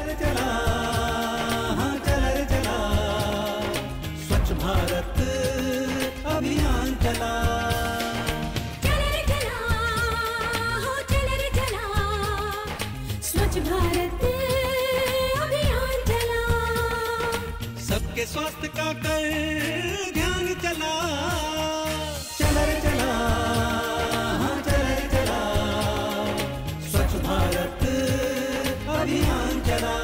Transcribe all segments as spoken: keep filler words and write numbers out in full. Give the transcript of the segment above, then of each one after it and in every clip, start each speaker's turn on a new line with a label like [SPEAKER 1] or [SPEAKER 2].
[SPEAKER 1] रे चला, हाँ चल रे चला, स्वच्छ भारत अभियान चला।
[SPEAKER 2] चल रे चला, हो चल रे चला, स्वच्छ भारत अभियान चला।
[SPEAKER 1] सबके स्वास्थ्य का कर ध्यान चला, चल रे चला, हाँ चल रे चला, स्वच्छ भारत अभियान चला।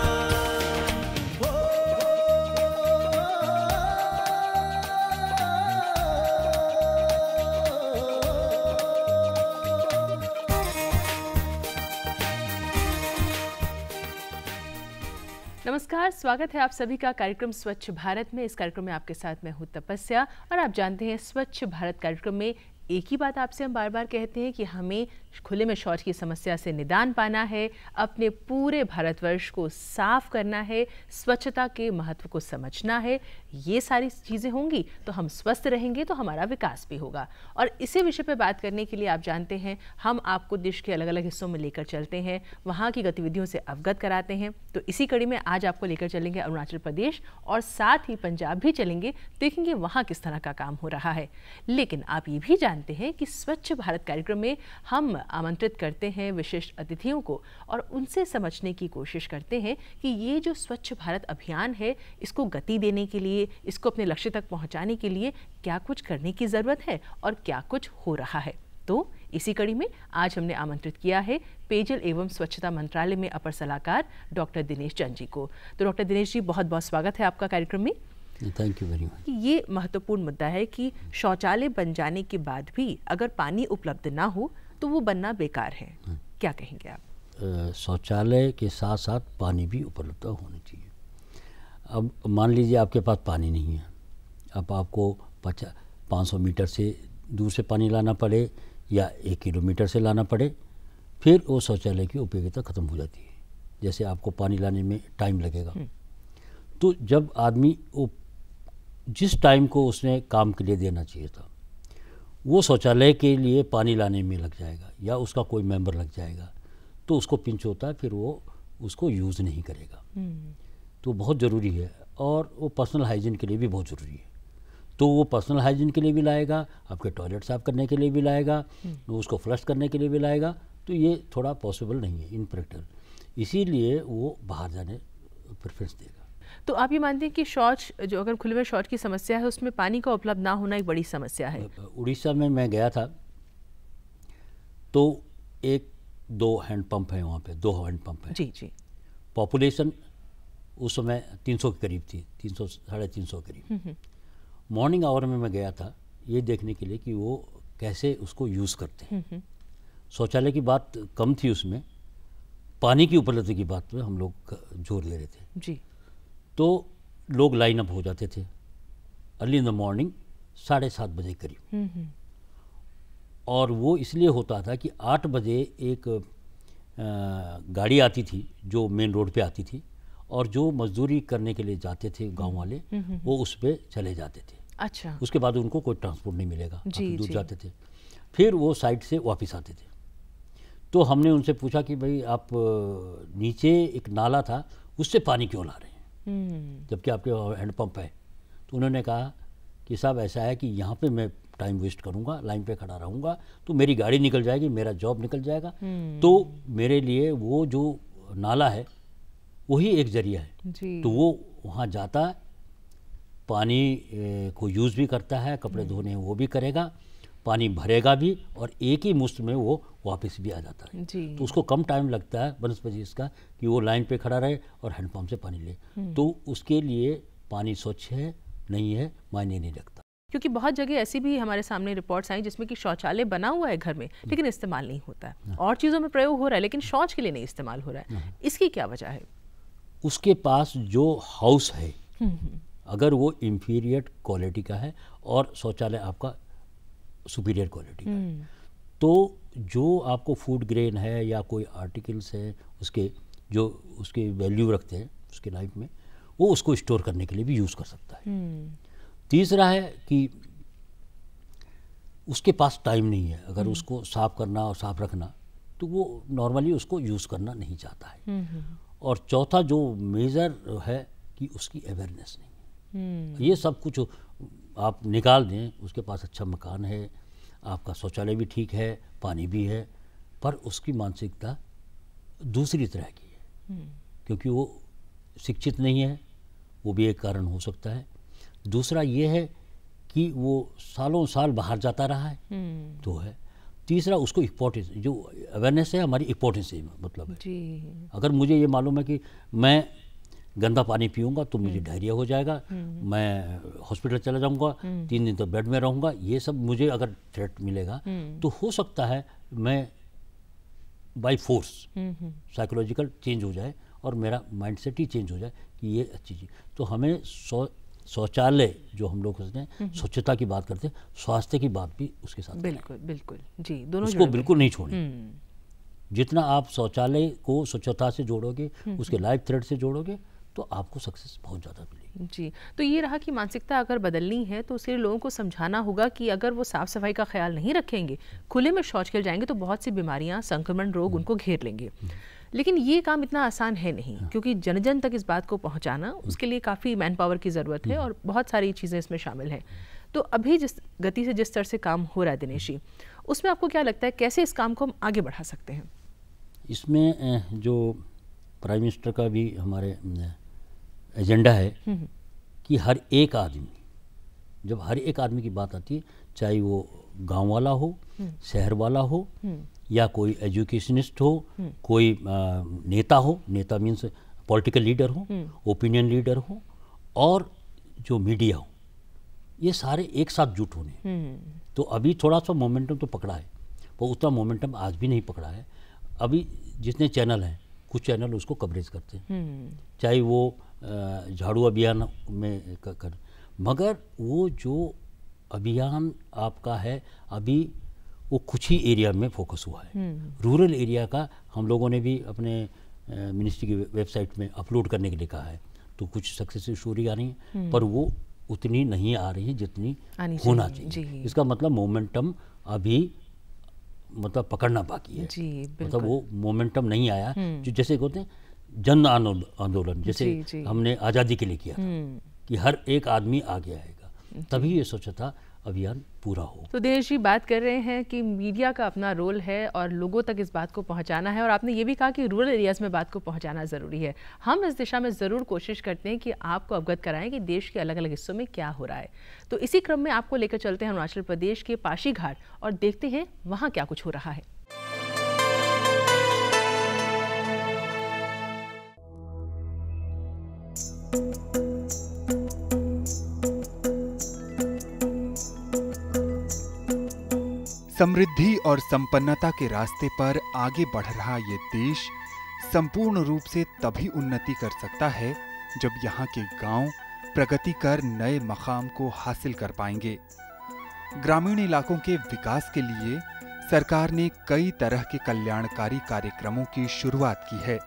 [SPEAKER 3] नमस्कार, स्वागत है आप सभी का कार्यक्रम स्वच्छ भारत में। इस कार्यक्रम में आपके साथ मैं हूं तपस्या और आप जानते हैं स्वच्छ भारत कार्यक्रम में एक ही बात आपसे हम बार बार कहते हैं कि हमें खुले में शौच की समस्या से निदान पाना है, अपने पूरे भारतवर्ष को साफ करना है, स्वच्छता के महत्व को समझना है। ये सारी चीज़ें होंगी तो हम स्वस्थ रहेंगे, तो हमारा विकास भी होगा। और इसी विषय पर बात करने के लिए आप जानते हैं हम आपको देश के अलग अलग हिस्सों में लेकर चलते हैं, वहाँ की गतिविधियों से अवगत कराते हैं। तो इसी कड़ी में आज आपको लेकर चलेंगे अरुणाचल प्रदेश और साथ ही पंजाब भी चलेंगे, देखेंगे वहाँ किस तरह का काम हो रहा है। लेकिन आप ये भी जानते हैं कि स्वच्छ भारत कार्यक्रम में हम आमंत्रित करते हैं विशिष्ट अतिथियों को और उनसे समझने की कोशिश करते हैं कि ये जो स्वच्छ भारत अभियान है, इसको गति देने के लिए, इसको अपने लक्ष्य तक पहुंचाने के लिए क्या कुछ करने की ज़रूरत है और क्या कुछ हो रहा है। तो इसी कड़ी में आज हमने आमंत्रित किया है पेयजल एवं स्वच्छता मंत्रालय में अपर सलाहकार डॉक्टर दिनेश चंद जी को। तो डॉक्टर दिनेश जी, बहुत बहुत स्वागत है आपका कार्यक्रम में।
[SPEAKER 4] Thank you very much.
[SPEAKER 3] ये महत्वपूर्ण मुद्दा है कि शौचालय बन जाने के बाद भी अगर पानी उपलब्ध ना हो तो वो बनना बेकार है। क्या कहेंगे आप?
[SPEAKER 4] शौचालय के साथ साथ पानी भी उपलब्ध होना चाहिए। अब मान लीजिए आपके पास पानी नहीं है, अब आपको पचास पाँच सौ मीटर से दूर से पानी लाना पड़े या एक किलोमीटर से लाना पड़े, फिर वो शौचालय की उपयोगिता ख़त्म हो जाती है। जैसे आपको पानी लाने में टाइम लगेगा, तो जब आदमी वो जिस टाइम को उसने काम के लिए देना चाहिए था वो शौचालय के लिए पानी लाने में लग जाएगा या उसका कोई मेंबर लग जाएगा, तो उसको पिंच होता है, फिर वो उसको यूज़ नहीं करेगा। तो बहुत ज़रूरी है, और वो पर्सनल हाइजीन के लिए भी बहुत ज़रूरी है। तो वो पर्सनल हाइजीन के लिए भी लाएगा, आपके टॉयलेट साफ़ करने के लिए भी लाएगा, उसको फ्लश करने के लिए भी लाएगा। तो ये थोड़ा पॉसिबल नहीं है इन प्रैक्टिकल, इसीलिए वो बाहर जाने प्रेफरेंस देगा।
[SPEAKER 3] तो आप ये मानते हैं कि शौच, जो अगर खुले में शौच की समस्या है, उसमें पानी का उपलब्ध ना होना एक बड़ी समस्या है?
[SPEAKER 4] उड़ीसा में मैं गया था तो एक दो हैंडपंप है वहाँ पे, दो हैंडपंप है।
[SPEAKER 3] जी जी।
[SPEAKER 4] पॉपुलेशन उस समय तीन सौ के करीब थी, तीन सौ साढ़े तीन सौ करीब। मॉर्निंग आवर में मैं गया था ये देखने के लिए कि वो कैसे उसको यूज़ करते हैं। शौचालय की बात कम थी उसमें, पानी की उपलब्धि की बात पे हम लोग जोर दे रहे थे।
[SPEAKER 3] जी।
[SPEAKER 4] तो लोग लाइन अप हो जाते थे अर्ली इन द मॉर्निंग साढ़े सात बजे करीब, और वो इसलिए होता था कि आठ बजे एक आ, गाड़ी आती थी जो मेन रोड पे आती थी, और जो मजदूरी करने के लिए जाते थे गांव वाले वो उस पे चले जाते थे।
[SPEAKER 3] अच्छा।
[SPEAKER 4] उसके बाद उनको कोई ट्रांसपोर्ट नहीं मिलेगा,
[SPEAKER 3] जी,
[SPEAKER 4] दूर
[SPEAKER 3] जी।
[SPEAKER 4] जाते थे, फिर वो साइड से वापस आते थे। तो हमने उनसे पूछा कि भाई आप नीचे एक नाला था उससे पानी क्यों ला रहे हैं जबकि आपके हैंडपंप है? तो उन्होंने कहा कि साहब ऐसा है कि यहाँ पे मैं टाइम वेस्ट करूँगा, लाइन पे खड़ा रहूँगा तो मेरी गाड़ी निकल जाएगी, मेरा जॉब निकल जाएगा, तो मेरे लिए वो जो नाला है वही एक जरिया है।
[SPEAKER 3] जी।
[SPEAKER 4] तो वो वहाँ जाता है, पानी ए, को यूज़ भी करता है, कपड़े धोने वो भी करेगा, पानी भरेगा भी, और एक ही मुश्त में वो वापस भी आ जाता है।
[SPEAKER 3] जी।
[SPEAKER 4] तो उसको कम टाइम लगता है बनस्पति इसका कि वो लाइन पे खड़ा रहे और हैंडपम्प से पानी ले, तो उसके लिए पानी स्वच्छ है नहीं है मायने नहीं रखता।
[SPEAKER 3] क्योंकि बहुत जगह ऐसी भी हमारे सामने रिपोर्ट्स आई जिसमें कि शौचालय बना हुआ है घर में लेकिन इस्तेमाल नहीं होता है, और चीज़ों में प्रयोग हो रहा है लेकिन शौच के लिए नहीं इस्तेमाल हो रहा है। इसकी क्या वजह है?
[SPEAKER 4] उसके पास जो हाउस है अगर वो इंफीरियर क्वालिटी का है और शौचालय आपका सुपीरियर क्वालिटी का है, तो जो आपको फूड ग्रेन है या कोई आर्टिकल्स है उसके जो उसके वैल्यू रखते हैं उसके लाइफ में, वो उसको स्टोर करने के लिए भी यूज़ कर सकता है। तीसरा है कि उसके पास टाइम नहीं है, अगर उसको साफ करना और साफ रखना तो वो नॉर्मली उसको यूज़ करना नहीं चाहता है। और चौथा जो मेजर है कि उसकी अवेयरनेस नहीं है। ये सब कुछ आप निकाल दें, उसके पास अच्छा मकान है, आपका शौचालय भी ठीक है, पानी भी है, पर उसकी मानसिकता दूसरी तरह की है, क्योंकि वो शिक्षित नहीं है, वो भी एक कारण हो सकता है। दूसरा ये है कि वो सालों साल बाहर जाता रहा है, तो है। तीसरा उसको इम्पोर्टेंस, जो अवेयरनेस है हमारी इम्पोर्टेंस है, मतलब है
[SPEAKER 3] जी।
[SPEAKER 4] अगर मुझे ये मालूम है कि मैं गंदा पानी पीऊँगा तो मुझे डायरिया हो जाएगा, मैं हॉस्पिटल चला जाऊँगा, तीन दिन तो बेड में रहूँगा, ये सब मुझे अगर थ्रेट मिलेगा तो हो सकता है मैं बाय फोर्स साइकोलॉजिकल चेंज हो जाए और मेरा माइंडसेट ही चेंज हो जाए कि ये अच्छी चीज़। तो हमें शौ शौचालय जो हम लोग सोचते हैं, स्वच्छता की बात करते हैं, स्वास्थ्य की बात भी उसके साथ
[SPEAKER 3] बिल्कुल बिल्कुल जी, दोनों
[SPEAKER 4] उसको बिल्कुल नहीं छोड़ें। जितना आप शौचालय को स्वच्छता से जोड़ोगे, उसके लाइफ थ्रेड से जोड़ोगे, तो आपको सक्सेस बहुत ज़्यादा मिलेगी।
[SPEAKER 3] जी, तो ये रहा कि मानसिकता अगर बदलनी है तो उसके लिए लोगों को समझाना होगा कि अगर वो साफ सफाई का ख्याल नहीं रखेंगे, खुले में शौच खेल जाएंगे, तो बहुत सी बीमारियां, संक्रमण, रोग उनको घेर लेंगे। लेकिन ये काम इतना आसान है नहीं, क्योंकि जन जन तक इस बात को पहुंचाना, उसके लिए काफ़ी मैन पावर की ज़रूरत है और बहुत सारी चीज़ें इसमें शामिल हैं। तो अभी जिस गति से जिस तरह से काम हो रहा है दिनेश जी, उसमें आपको क्या लगता है कैसे इस काम को हम आगे बढ़ा सकते हैं?
[SPEAKER 4] इसमें जो प्राइम मिनिस्टर का भी हमारे एजेंडा है कि हर एक आदमी, जब हर एक आदमी की बात आती है, चाहे वो गांव वाला हो, शहर वाला हो, या कोई एजुकेशनिस्ट हो, कोई आ, नेता हो, नेता मीन्स पॉलिटिकल लीडर हो, ओपिनियन लीडर हो, और जो मीडिया हो, ये सारे एक साथ जुट होने। तो अभी थोड़ा सा मोमेंटम तो पकड़ा है, पर उतना मोमेंटम आज भी नहीं पकड़ा है। अभी जितने चैनल हैं, कुछ चैनल उसको कवरेज करते हैं, चाहे वो झाड़ू अभियान में कर, मगर वो जो अभियान आपका है अभी वो कुछ ही एरिया में फोकस हुआ है। रूरल एरिया का हम लोगों ने भी अपने मिनिस्ट्री की वेबसाइट में अपलोड करने के लिए कहा है, तो कुछ सक्सेस स्टोरी आ रही है, पर वो उतनी नहीं आ रही है जितनी होना चाहिए। इसका मतलब मोमेंटम अभी मतलब पकड़ना बाकी है जी, मतलब वो मोमेंटम नहीं आया जो जैसे होते हैं जन आंदोलन, जैसे जी, जी। हमने आज़ादी के लिए किया था कि हर एक आदमी आगे आएगा, तभी ये स्वच्छता अभियान पूरा हो।
[SPEAKER 3] तो दिनेश जी बात कर रहे हैं कि मीडिया का अपना रोल है और लोगों तक इस बात को पहुंचाना है, और आपने ये भी कहा कि रूरल एरियाज़ में बात को पहुंचाना ज़रूरी है। हम इस दिशा में ज़रूर कोशिश करते हैं कि आपको अवगत कराएं कि देश के अलग अलग हिस्सों में क्या हो रहा है। तो इसी क्रम में आपको लेकर चलते हैं अरुणाचल प्रदेश के पासीघाट और देखते हैं वहाँ क्या कुछ हो रहा है।
[SPEAKER 5] समृद्धि और संपन्नता के रास्ते पर आगे बढ़ रहा ये देश संपूर्ण रूप से तभी उन्नति कर सकता है जब यहाँ के गांव प्रगति कर नए मकाम को हासिल कर पाएंगे। ग्रामीण इलाकों के विकास के लिए सरकार ने कई तरह के कल्याणकारी कार्यक्रमों की शुरुआत की है।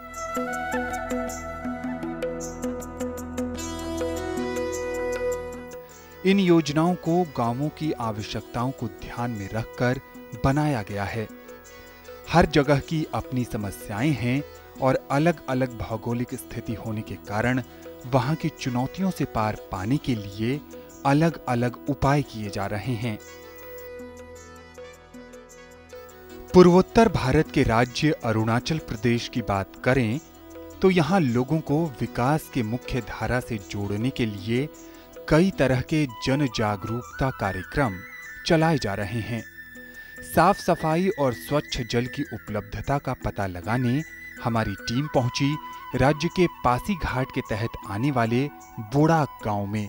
[SPEAKER 5] इन योजनाओं को गांवों की आवश्यकताओं को ध्यान में रखकर बनाया गया है। हर जगह की अपनी समस्याएं हैं और अलग अलग भौगोलिक स्थिति होने के कारण वहां की चुनौतियों से पार पाने के लिए अलग अलग उपाय किए जा रहे हैं। पूर्वोत्तर भारत के राज्य अरुणाचल प्रदेश की बात करें तो यहाँ लोगों को विकास के मुख्य धारा से जोड़ने के लिए कई तरह के जन जागरूकता कार्यक्रम चलाए जा रहे हैं। साफ सफाई और स्वच्छ जल की उपलब्धता का पता लगाने हमारी टीम पहुंची राज्य के पासीघाट के तहत आने वाले बोड़ाक गांव में।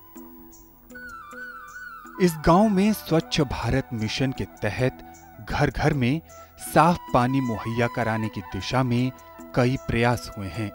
[SPEAKER 5] इस गांव में स्वच्छ भारत मिशन के तहत घर घर में साफ पानी मुहैया कराने की दिशा में कई प्रयास हुए हैं।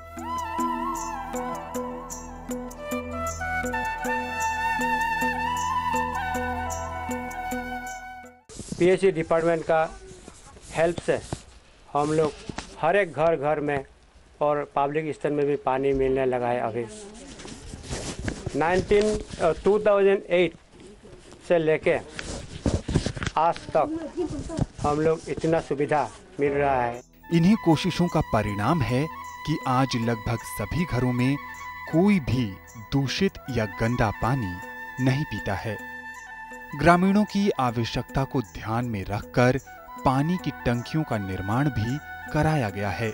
[SPEAKER 6] पीएचई डिपार्टमेंट का हेल्प से हम लोग हर एक घर घर में और पब्लिक स्थल में भी पानी मिलने लगा है। अभी नाइनटीन टू थाउजेंड एट से लेके आज तक हम लोग इतना सुविधा मिल रहा है।
[SPEAKER 5] इन्हीं कोशिशों का परिणाम है कि आज लगभग सभी घरों में कोई भी दूषित या गंदा पानी नहीं पीता है। ग्रामीणों की आवश्यकता को ध्यान में रखकर पानी की टंकियों का निर्माण भी कराया गया है।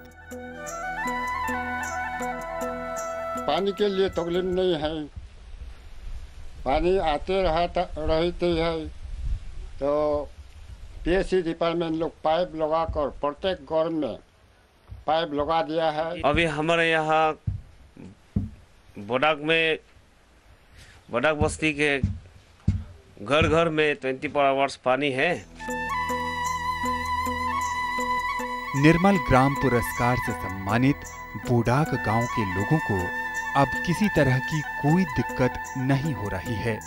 [SPEAKER 7] पानी के लिए तकलीफ नहीं है, पानी आते रहता रहते है तो पीएचई डिपार्टमेंट लोग पाइप लगाकर प्रत्येक घर में पाइप लगा दिया है।
[SPEAKER 8] अभी हमारे यहाँ बोडाक में बोडाक बस्ती के घर घर में ट्वेंटी फोर आवर्स पानी है।
[SPEAKER 5] निर्मल ग्राम पुरस्कार से सम्मानित बोडाक गांव के लोगों को अब किसी तरह की कोई दिक्कत नहीं हो रही है।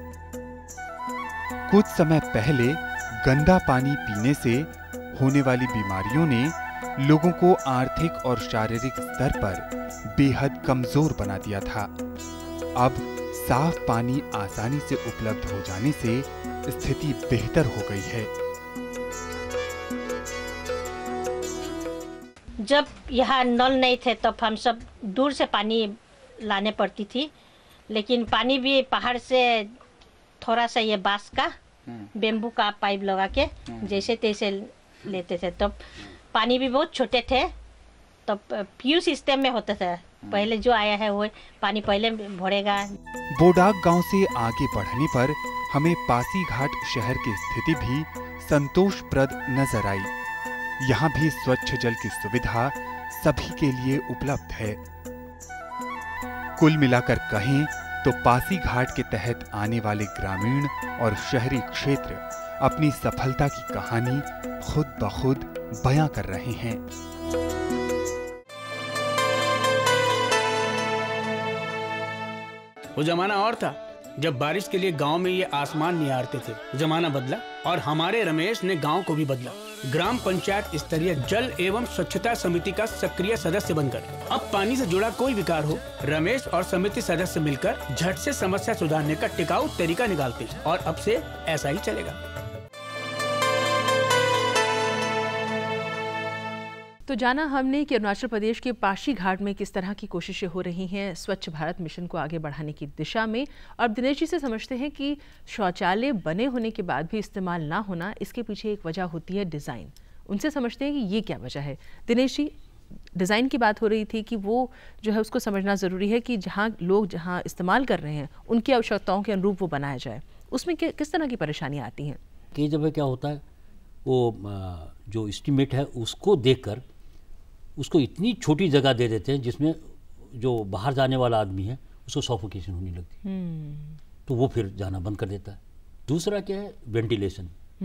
[SPEAKER 5] कुछ समय पहले गंदा पानी पीने से होने वाली बीमारियों ने लोगों को आर्थिक और शारीरिक स्तर पर बेहद कमजोर बना दिया था। अब साफ पानी आसानी से उपलब्ध हो जाने से स्थिति बेहतर हो गई है।
[SPEAKER 9] जब यहाँ नल नहीं थे तब हम सब दूर से पानी लाने पड़ती थी, लेकिन पानी भी पहाड़ से थोड़ा सा ये बांस का बेम्बू का पाइप लगा के जैसे तैसे लेते थे। तब पानी भी बहुत छोटे थे, तब पीयू सिस्टम में होता था। पहले जो आया है वो पानी पहले भरेगा।
[SPEAKER 5] बोडाक गांव से आगे बढ़ने पर हमें पासीघाट शहर की स्थिति भी संतोषप्रद नजर आई। यहाँ भी स्वच्छ जल की सुविधा सभी के लिए उपलब्ध है। कुल मिलाकर कहें तो पासीघाट के तहत आने वाले ग्रामीण और शहरी क्षेत्र अपनी सफलता की कहानी खुद ब खुद बयां कर रहे हैं।
[SPEAKER 10] वो जमाना और था जब बारिश के लिए गांव में ये आसमान निहारते थे। जमाना बदला और हमारे रमेश ने गांव को भी बदला। ग्राम पंचायत स्तरीय जल एवं स्वच्छता समिति का सक्रिय सदस्य बनकर अब पानी से जुड़ा कोई विकार हो, रमेश और समिति सदस्य मिलकर झट से समस्या सुधारने का टिकाऊ तरीका निकालते हैं और अब से ऐसा ही चलेगा।
[SPEAKER 3] तो जाना हमने कि अरुणाचल प्रदेश के पासीघाट में किस तरह की कोशिशें हो रही हैं स्वच्छ भारत मिशन को आगे बढ़ाने की दिशा में। और अब दिनेश जी से समझते हैं कि शौचालय बने होने के बाद भी इस्तेमाल ना होना, इसके पीछे एक वजह होती है डिज़ाइन। उनसे समझते हैं कि ये क्या वजह है। दिनेश जी, डिज़ाइन की बात हो रही थी कि वो जो है उसको समझना ज़रूरी है कि जहाँ लोग जहाँ इस्तेमाल कर रहे हैं उनकी आवश्यकताओं के अनुरूप वो बनाया जाए। उसमें किस तरह की परेशानियाँ आती हैं?
[SPEAKER 4] कई जगह क्या होता है, वो जो एस्टीमेट है उसको देखकर उसको इतनी छोटी जगह दे देते हैं जिसमें जो बाहर जाने वाला आदमी है उसको सफोकेशन होने लगती है, तो वो फिर जाना बंद कर देता है। दूसरा क्या है, वेंटिलेशन।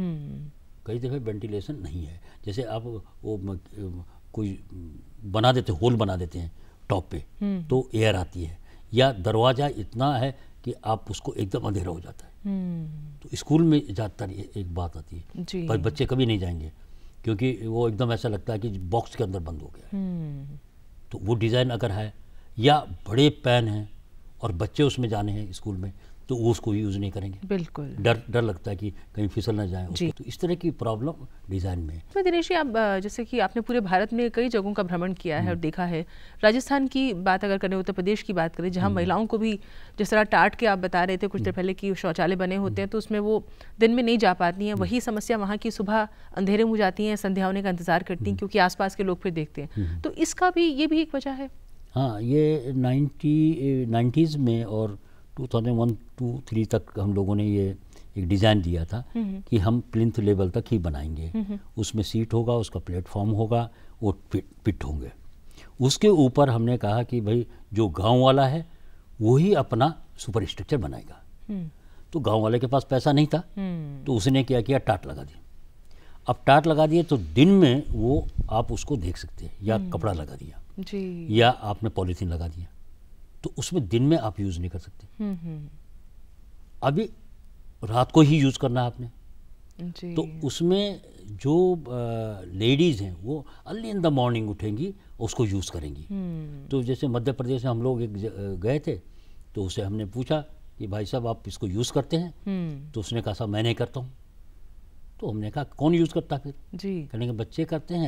[SPEAKER 4] कई जगह वेंटिलेशन नहीं है। जैसे आप वो कोई बना देते, होल बना देते हैं टॉप पे, तो एयर आती है, या दरवाज़ा इतना है कि आप उसको एकदम अंधेरा हो जाता है। तो स्कूल में ज़्यादातर एक बात आती है, पर बच्चे कभी नहीं जाएंगे क्योंकि वो एकदम ऐसा लगता है कि बॉक्स के अंदर बंद हो गया है। तो वो डिज़ाइन अगर है, या बड़े पैन हैं और बच्चे उसमें जाने हैं स्कूल में, तो वो उसको यूज़ नहीं करेंगे। बिल्कुल डर डर लगता है कि कहीं फिसल ना जाए उसको। तो इस तरह की प्रॉब्लम डिज़ाइन में है।
[SPEAKER 3] तो दिनेश जी, आप जैसे कि आपने पूरे भारत में कई जगहों का भ्रमण किया है और देखा है, राजस्थान की बात अगर करें, उत्तर प्रदेश की बात करें, जहाँ महिलाओं को भी जिस तरह टाट के आप बता रहे थे कुछ देर पहले कि शौचालय बने होते हैं तो उसमें वो दिन में नहीं जा पाती हैं। वही समस्या वहाँ की सुबह अंधेरे में जाती हैं, संध्या होने का इंतजार करती हैं क्योंकि आसपास के लोग फिर देखते हैं। तो इसका भी ये भी एक वजह है।
[SPEAKER 4] हाँ, ये नाइन्टी नाइन्टीज़ में और two thousand one two three तक हम लोगों ने ये एक डिज़ाइन दिया था कि हम प्लिंथ लेवल तक ही बनाएंगे। उसमें सीट होगा, उसका प्लेटफॉर्म होगा, वो पिट पिट होंगे। उसके ऊपर हमने कहा कि भाई जो गांव वाला है वही अपना सुपर स्ट्रक्चर बनाएगा। तो गांव वाले के पास पैसा नहीं था, तो उसने क्या किया, टाट लगा दी। अब टाट लगा दिए तो दिन में वो आप उसको देख सकते हैं, या कपड़ा लगा दिया जी, या आपने पॉलीथीन लगा दिया, तो उसमें दिन में आप यूज़ नहीं कर सकते। अभी रात को ही यूज़ करना है आपने जी। तो उसमें जो लेडीज़ हैं वो अर्ली इन द मॉर्निंग उठेंगी, उसको यूज़ करेंगी। तो जैसे मध्य प्रदेश में हम लोग एक गए थे, तो उसे हमने पूछा कि भाई साहब आप इसको यूज़ करते हैं? तो उसने कहा साहब मैं नहीं करता हूँ। तो हमने कहा कौन यूज़ करता फिर जी? कहने के बच्चे करते हैं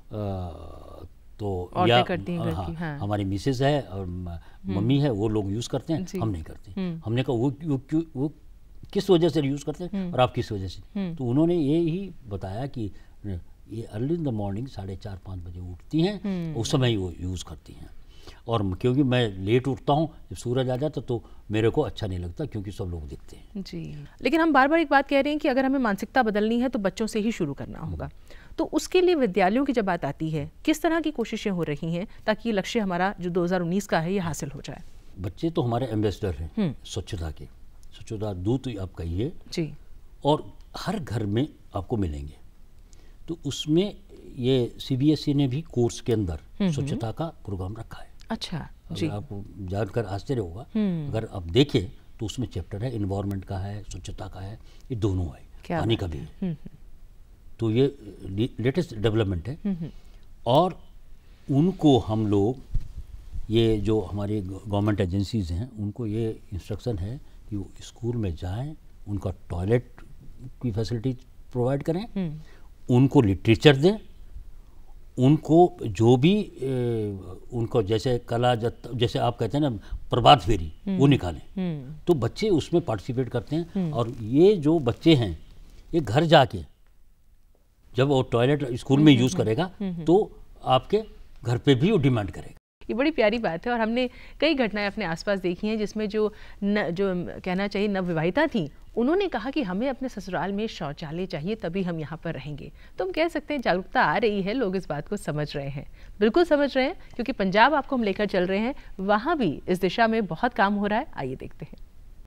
[SPEAKER 4] तो
[SPEAKER 3] औरतें
[SPEAKER 4] या
[SPEAKER 3] करती हैं घर
[SPEAKER 4] हाँ,
[SPEAKER 3] की, हाँ।
[SPEAKER 4] हमारी मिसेज है और मम्मी है, वो लोग यूज़ करते हैं, हम नहीं करते। हमने कहा वो वो क्यों वो किस वजह से यूज़ करते हैं और आप किस वजह से? तो उन्होंने ये ही बताया कि ये अर्ली इन द मॉर्निंग साढ़े चार पाँच बजे उठती हैं, उस समय ही वो यूज़ करती हैं। और क्योंकि मैं लेट उठता हूँ, जब सूरज आ जाता तो मेरे को अच्छा नहीं लगता क्योंकि सब लोग दिखते हैं।
[SPEAKER 3] जी, लेकिन हम बार बार एक बात कह रहे हैं कि अगर हमें मानसिकता बदलनी है तो बच्चों से ही शुरू करना होगा। तो उसके लिए विद्यालयों की जब बात आती है, किस तरह की कोशिशें हो रही हैं ताकि ये लक्ष्य हमारा जो दो हज़ार उन्नीस का है ये हासिल हो जाए?
[SPEAKER 4] बच्चे तो हमारे एम्बेसडर हैं स्वच्छता के, स्वच्छता दूत आप कहिए जी, और हर घर में आपको मिलेंगे। तो उसमें ये सीबीएसई ने भी कोर्स के अंदर स्वच्छता का प्रोग्राम रखा है। अच्छा जी, आपको जानकर आश्चर्य होगा, अगर आप देखें तो उसमें चैप्टर है इन्वायरमेंट का है, स्वच्छता का है, ये दोनों है, पानी का भी है। तो ये लेटेस्ट डेवलपमेंट है। और उनको हम लोग, ये जो हमारी गवर्नमेंट एजेंसीज हैं, उनको ये इंस्ट्रक्शन है कि वो स्कूल में जाएं, उनका टॉयलेट की फैसिलिटी प्रोवाइड करें, उनको लिटरेचर दें, उनको जो भी ए, उनको जैसे कला जैसे आप कहते हैं ना प्रभात फेरी, वो निकालें। तो बच्चे उसमें पार्टिसिपेट करते हैं। और ये जो बच्चे हैं ये घर जाके जब वो टॉयलेट स्कूल में यूज़ करेगा तो आपके घर पे भी वो डिमांड करेगा।
[SPEAKER 3] ये बड़ी प्यारी बात है। और हमने कई घटनाएं अपने आसपास देखी हैं जिसमें जो न, जो कहना चाहिए नवविवाहिता थी, उन्होंने कहा कि हमें अपने ससुराल में शौचालय चाहिए तभी हम यहाँ पर रहेंगे। तो हम कह सकते हैं जागरूकता आ रही है, लोग इस बात को समझ रहे हैं, बिल्कुल समझ रहे हैं, क्योंकि पंजाब आपको हम लेकर चल रहे हैं, वहाँ भी इस दिशा में बहुत काम हो रहा है। आइए देखते हैं।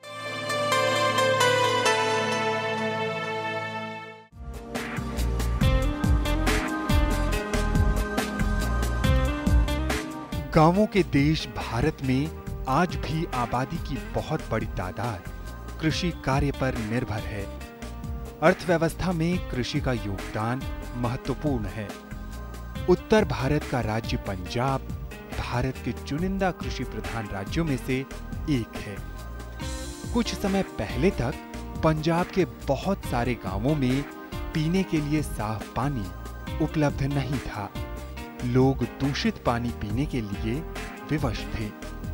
[SPEAKER 5] गांवों के देश भारत में आज भी आबादी की बहुत बड़ी तादाद कृषि कार्य पर निर्भर है। अर्थव्यवस्था में कृषि का योगदान महत्वपूर्ण है। उत्तर भारत का राज्य पंजाब भारत के चुनिंदा कृषि प्रधान राज्यों में से एक है। कुछ समय पहले तक पंजाब के बहुत सारे गांवों में पीने के लिए साफ पानी उपलब्ध नहीं था। लोग दूषित पानी पीने के लिए विवश थे।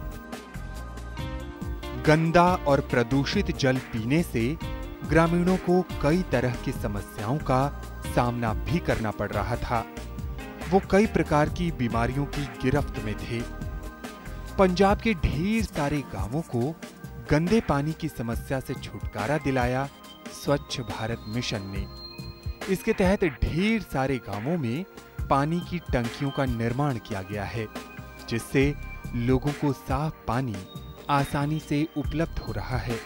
[SPEAKER 5] गंदा और प्रदूषित जल पीने से ग्रामीणों को कई तरह की समस्याओं का सामना भी करना पड़ रहा था। वो कई प्रकार की बीमारियों की गिरफ्त में थे। पंजाब के ढेर सारे गांवों को गंदे पानी की समस्या से छुटकारा दिलाया स्वच्छ भारत मिशन ने। इसके तहत ढेर सारे गांवों में पानी की टंकियों का निर्माण किया गया है, जिससे लोगों को साफ पानी आसानी से उपलब्ध हो रहा है।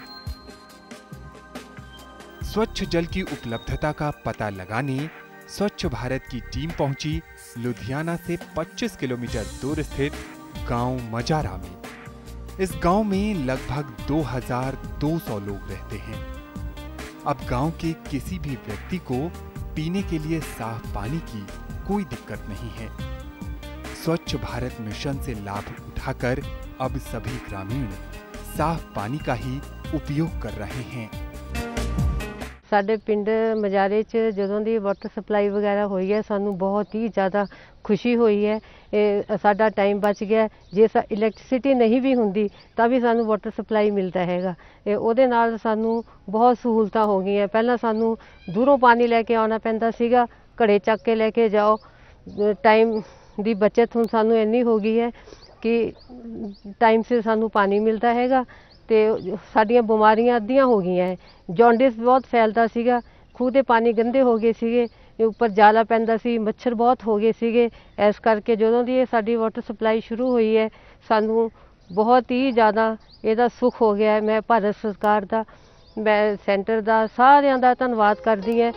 [SPEAKER 5] स्वच्छ जल की उपलब्धता का पता लगाने स्वच्छ भारत की टीम पहुंची लुधियाना से पच्चीस किलोमीटर दूर स्थित गांव मजारा में। इस गांव में लगभग दो हज़ार दो सौ लोग रहते हैं। अब गांव के किसी भी व्यक्ति को पीने के लिए साफ पानी की कोई दिक्कत नहीं है। स्वच्छ भारत मिशन से लाभ उठाकर अब सभी ग्रामीण साफ पानी का ही उपयोग कर रहे हैं।
[SPEAKER 11] साडे पिंड मजारे च जदों दी वाटर सप्लाई वगैरह हुई है, सानू बहुत ही ज़्यादा खुशी हुई है। ए, साडा टाइम बच गया। जे इलैक्ट्रिसिटी नहीं भी हुंदी तां भी सानू वाटर सप्लाई मिलता हैगा। ओहदे नाल सानू बहुत सहूलतां हो गई। पहला सानू दूरों पानी लैके आउणा पैंदा सीगा, घड़े चक के लेके जाओ। टाइम दी बचत हुण सानू इन्नी हो गई है कि टाइम से सानू पानी मिलता हैगा। ते साडियां बीमारियां अद्धियां हो गई हैं। जॉन्डिस बहुत फैलता सीगा, खूह दे पानी गंदे हो गए सीगे, उपर जाला पैंदा सी, मच्छर बहुत हो गए सीगे। इस करके जदों दी साडी वाटर सप्लाई शुरू हुई है, सानू बहुत ही ज़्यादा इहदा सुख हो गया है। मैं भारत सरकार दा, मैं सेंटर दा, सारियां दा धन्नवाद करदी हां।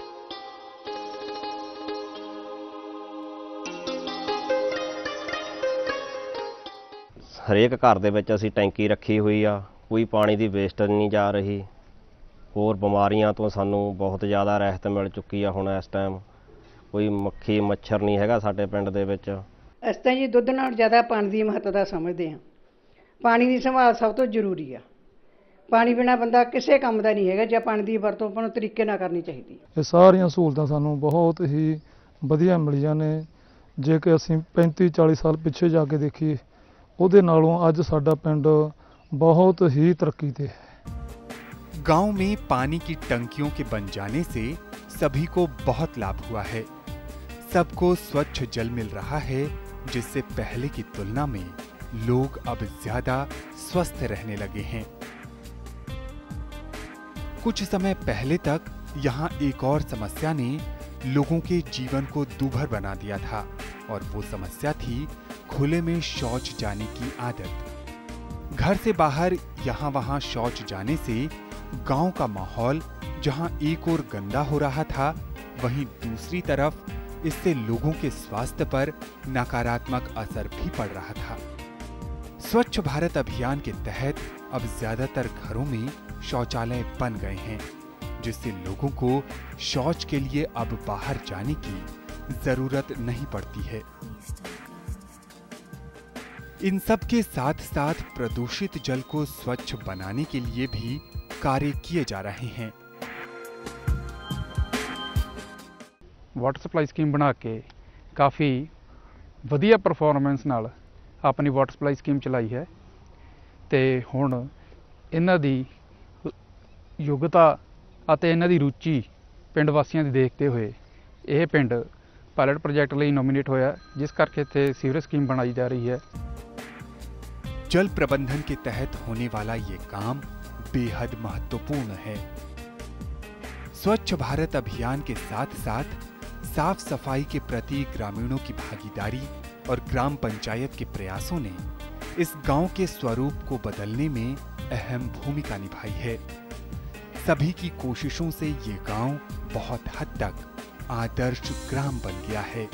[SPEAKER 12] हरेक घर दे विच असीं टैंकी रखी हुई आ, कोई पानी दी वेस्टेज नहीं जा रही। होर बीमारियां तो सानू बहुत ज़्यादा राहत मिल चुकी है। हुण इस टाइम कोई मक्खी मच्छर नहीं हैगा साडे पिंड दे विच।
[SPEAKER 13] असीं तां जी दुੱਧ नाल ज़्यादा पानी की महत्ता समझते हैं। पानी की संभाल सब तो जरूरी है। पानी बिना बंदा किसी काम का नहीं है। जो पानी की वरतों अपन तरीके नाल करनी चाहिए।
[SPEAKER 14] ये सारियां सहूलतां सानू बहुत ही वधिया मिलियां ने। ਜੇ ਕਿ ਅਸੀਂ पैंती चाली ਸਾਲ ਪਿੱਛੇ ਜਾ ਕੇ ਦੇਖੀਏ ਉਹਦੇ ਨਾਲੋਂ ਅੱਜ ਸਾਡਾ ਪਿੰਡ बहुत ही तरक्की ਤੇ है।
[SPEAKER 5] गांव में पानी की टंकियों के बन जाने से सभी को बहुत लाभ हुआ है। सबको स्वच्छ जल मिल रहा है, जिससे पहले की तुलना में लोग अब ज्यादा स्वस्थ रहने लगे हैं। कुछ समय पहले तक यहाँ एक और समस्या ने लोगों के जीवन को दूभर बना दिया था, और वो समस्या थी खुले में शौच जाने की आदत। घर से बाहर यहाँ वहाँ शौच जाने से गांव का माहौल जहाँ एक ओर गंदा हो रहा था, वहीं दूसरी तरफ इससे लोगों के स्वास्थ्य पर नकारात्मक असर भी पड़ रहा था। स्वच्छ भारत अभियान के तहत अब ज्यादातर घरों में शौचालय बन गए हैं, जिससे लोगों को शौच के लिए अब बाहर जाने की जरूरत नहीं पड़ती है। इन सब के साथ साथ प्रदूषित जल को स्वच्छ बनाने के लिए भी कार्य किए जा रहे हैं।
[SPEAKER 14] वाटर सप्लाई स्कीम बना के काफ़ी वधिया परफॉर्मेंस नाल अपनी वाटर सप्लाई स्कीम चलाई है, ते हुण इन्हां दी योग्यता ਅਤੇ ਇਹਨਾਂ ਦੀ रुचि ਪਿੰਡ ਵਾਸੀਆਂ ਦੀ ਦੇਖਦੇ ਹੋਏ ਇਹ ਪਿੰਡ पायलट प्रोजेक्ट ਲਈ नॉमिनेट होया, जिस करके इत्थे सीवरेज स्कीम बनाई जा रही है।
[SPEAKER 5] जल प्रबंधन के तहत होने वाला ये काम बेहद महत्वपूर्ण है। स्वच्छ भारत अभियान के साथ साथ साफ सफाई के प्रति ग्रामीणों की भागीदारी और ग्राम पंचायत के प्रयासों ने इस गांव के स्वरूप को बदलने में अहम भूमिका निभाई है। सभी की कोशिशों से ये गांव बहुत हद तक आदर्श ग्राम बन गया है।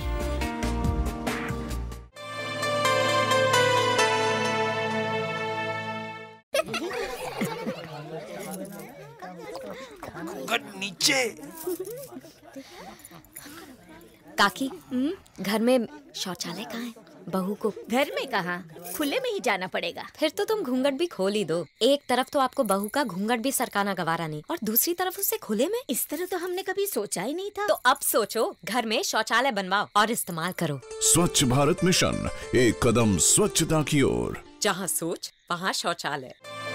[SPEAKER 15] नीचे
[SPEAKER 16] काकी, घर में शौचालय कहाँ है? बहू को
[SPEAKER 15] घर में कहाँ, खुले में ही जाना पड़ेगा।
[SPEAKER 16] फिर तो तुम घूंघट भी खोल ही दो। एक तरफ तो आपको बहू का घूंघट भी सरकाना गवारा नहीं, और दूसरी तरफ उसे खुले में।
[SPEAKER 15] इस तरह तो हमने कभी सोचा ही नहीं था।
[SPEAKER 16] तो अब सोचो, घर में शौचालय बनवाओ और इस्तेमाल करो।
[SPEAKER 17] स्वच्छ भारत मिशन, एक कदम स्वच्छता की ओर।
[SPEAKER 16] जहाँ सोच वहाँ शौचालय।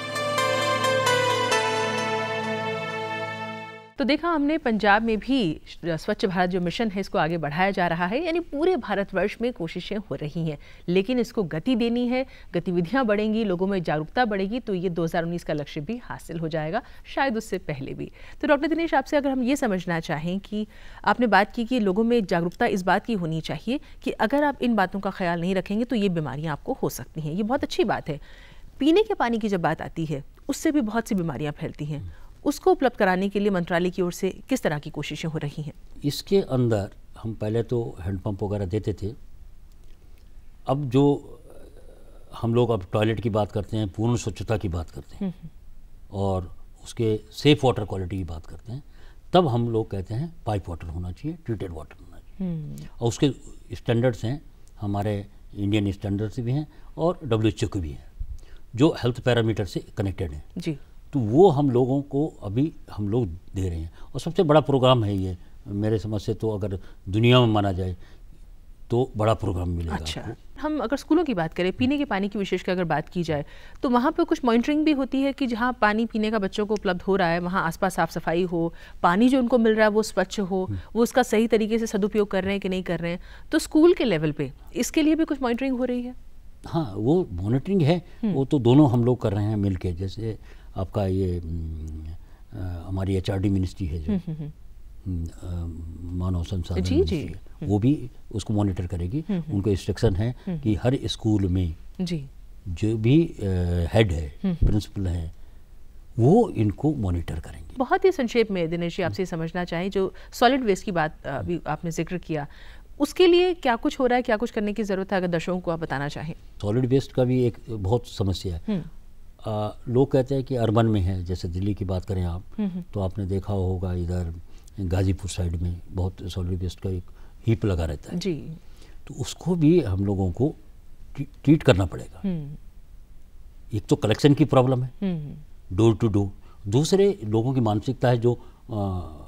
[SPEAKER 3] तो देखा हमने पंजाब में भी स्वच्छ भारत जो मिशन है इसको आगे बढ़ाया जा रहा है, यानी पूरे भारतवर्ष में कोशिशें हो रही हैं, लेकिन इसको गति देनी है, गतिविधियां बढ़ेंगी, लोगों में जागरूकता बढ़ेगी, तो ये दो हज़ार उन्नीस का लक्ष्य भी हासिल हो जाएगा, शायद उससे पहले भी। तो डॉक्टर दिनेश, आपसे अगर हम ये समझना चाहें कि आपने बात की कि लोगों में जागरूकता इस बात की होनी चाहिए कि अगर आप इन बातों का ख्याल नहीं रखेंगे तो ये बीमारियाँ आपको हो सकती हैं, ये बहुत अच्छी बात है। पीने के पानी की जब बात आती है उससे भी बहुत सी बीमारियाँ फैलती हैं, उसको उपलब्ध कराने के लिए मंत्रालय की ओर से किस तरह की कोशिशें हो रही हैं?
[SPEAKER 4] इसके अंदर हम पहले तो हैंडपंप वगैरह देते थे, अब जो हम लोग अब टॉयलेट की बात करते हैं, पूर्ण स्वच्छता की बात करते हैं और उसके सेफ वाटर क्वालिटी की बात करते हैं, तब हम लोग कहते हैं पाइप वाटर होना चाहिए, ट्रीटेड वाटर होना चाहिए। और उसके स्टैंडर्ड्स हैं, हमारे इंडियन स्टैंडर्ड्स भी हैं और डब्ल्यू एच ओ के भी हैं, जो हेल्थ पैरामीटर से कनेक्टेड हैं जी। तो वो हम लोगों को अभी हम लोग दे रहे हैं, और सबसे बड़ा प्रोग्राम है ये, मेरे समझ से तो अगर दुनिया में माना जाए तो बड़ा प्रोग्राम मिलेगा।
[SPEAKER 3] अच्छा, हम अगर स्कूलों की बात करें, पीने के पानी की विशेषकर अगर बात की जाए, तो वहाँ पे कुछ मॉनिटरिंग भी होती है कि जहाँ पानी पीने का बच्चों को उपलब्ध हो रहा है वहाँ आसपास साफ सफाई हो, पानी जो उनको मिल रहा है वो स्वच्छ हो, वो उसका सही तरीके से सदुपयोग कर रहे हैं कि नहीं कर रहे हैं। तो स्कूल के लेवल पे इसके लिए भी कुछ मॉनिटरिंग हो रही है? हाँ, वो मॉनिटरिंग है, वो तो दोनों हम लोग कर रहे हैं मिल के। जैसे आपका ये आ, हमारी एच आर डी मिनिस्ट्री है जो मानव संसाधन मिनिस्ट्री है, वो भी उसको मॉनिटर करेगी। उनको इंस्ट्रक्शन है कि हर स्कूल में जी जो भी हेड है, प्रिंसिपल है, वो इनको मॉनिटर करेंगे। बहुत ही संक्षेप में दिनेश जी आपसे समझना चाहें, जो सॉलिड वेस्ट की बात अभी आपने जिक्र किया, उसके लिए क्या कुछ हो रहा है, क्या कुछ करने की ज़रूरत है, अगर दर्शकों को आप बताना चाहें? सॉलिड वेस्ट का भी एक बहुत समस्या है। आ, लोग कहते हैं कि अर्बन में है, जैसे दिल्ली की बात करें आप, तो आपने देखा होगा इधर गाजीपुर साइड में बहुत सॉलिड वेस्ट का एक हीप लगा रहता है जी। तो उसको भी हम लोगों को ट्रीट करना पड़ेगा। एक तो कलेक्शन की प्रॉब्लम है डोर टू डोर, दूसरे लोगों की मानसिकता है जो आ,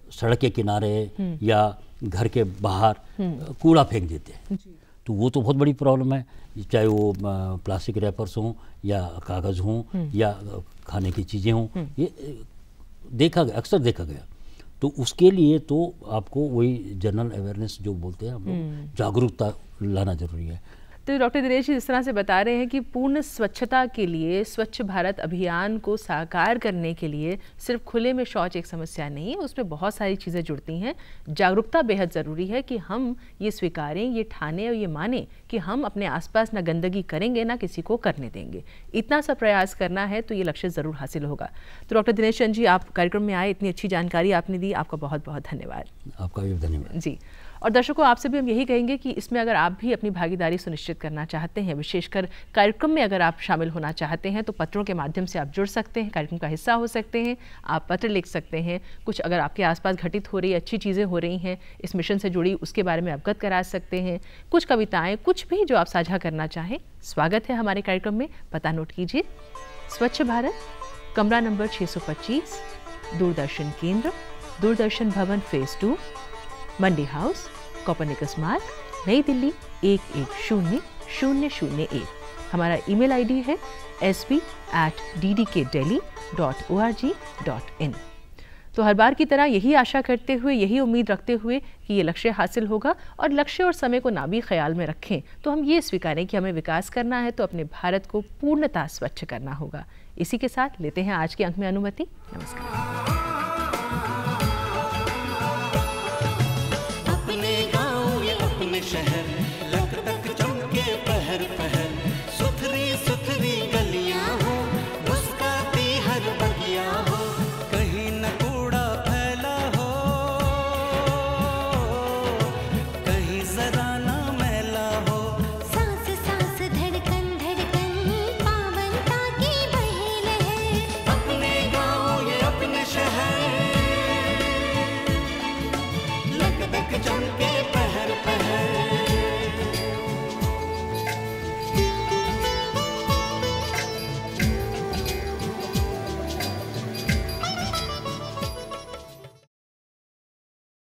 [SPEAKER 4] सड़क के किनारे या घर के बाहर कूड़ा फेंक देते हैं, तो वो तो बहुत बड़ी प्रॉब्लम है, चाहे वो प्लास्टिक रैपर्स हों या कागज़ हों या खाने की चीज़ें हों, ये देखा गया, अक्सर देखा गया। तो उसके लिए तो आपको वही जनरल अवेयरनेस जो बोलते हैं हम लोग, जागरूकता लाना जरूरी है।
[SPEAKER 3] तो डॉक्टर दिनेश जी जिस तरह से बता रहे हैं कि पूर्ण स्वच्छता के लिए, स्वच्छ भारत अभियान को साकार करने के लिए सिर्फ खुले में शौच एक समस्या नहीं है, उसमें बहुत सारी चीज़ें जुड़ती हैं। जागरूकता बेहद ज़रूरी है कि हम ये स्वीकारें, ये ठाने और ये माने कि हम अपने आसपास ना गंदगी करेंगे ना किसी को करने देंगे। इतना सा प्रयास करना है तो ये लक्ष्य ज़रूर हासिल होगा। तो डॉक्टर दिनेश चंद जी, आप कार्यक्रम में आए, इतनी अच्छी जानकारी आपने दी, आपका बहुत बहुत धन्यवाद।
[SPEAKER 4] आपका भी धन्यवाद
[SPEAKER 3] जी। और दर्शकों, आपसे भी हम यही कहेंगे कि इसमें अगर आप भी अपनी भागीदारी सुनिश्चित करना चाहते हैं, विशेषकर कार्यक्रम में अगर आप शामिल होना चाहते हैं, तो पत्रों के माध्यम से आप जुड़ सकते हैं, कार्यक्रम का हिस्सा हो सकते हैं। आप पत्र लिख सकते हैं, कुछ अगर आपके आसपास घटित हो रही अच्छी चीज़ें हो रही हैं इस मिशन से जुड़ी, उसके बारे में अवगत करा सकते हैं। कुछ कविताएँ, कुछ भी जो आप साझा करना चाहें, स्वागत है हमारे कार्यक्रम में। पता नोट कीजिए, स्वच्छ भारत, कमरा नंबर छः सौ पच्चीस, Doordarshan Kendra, Doordarshan Bhavan phase two, Mandi house, Copernicus Marg, Nai Delhi एक एक शून्य शून्य शून्य एक। हमारा ईमेल आईडी है S P at D D K daily dot O R G dot in. तो हर बार की तरह यही आशा करते हुए, यही उम्मीद रखते हुए कि ये लक्ष्य हासिल होगा, और लक्ष्य और समय को ना भी ख्याल में रखें, तो हम ये स्वीकारें कि हमें विकास करना है तो अपने भारत को पूर्णतः स्वच्छ करना होगा। इसी के साथ लेते हैं आज के अंक में अनुमति। नमस्कार।
[SPEAKER 1] शहर लगता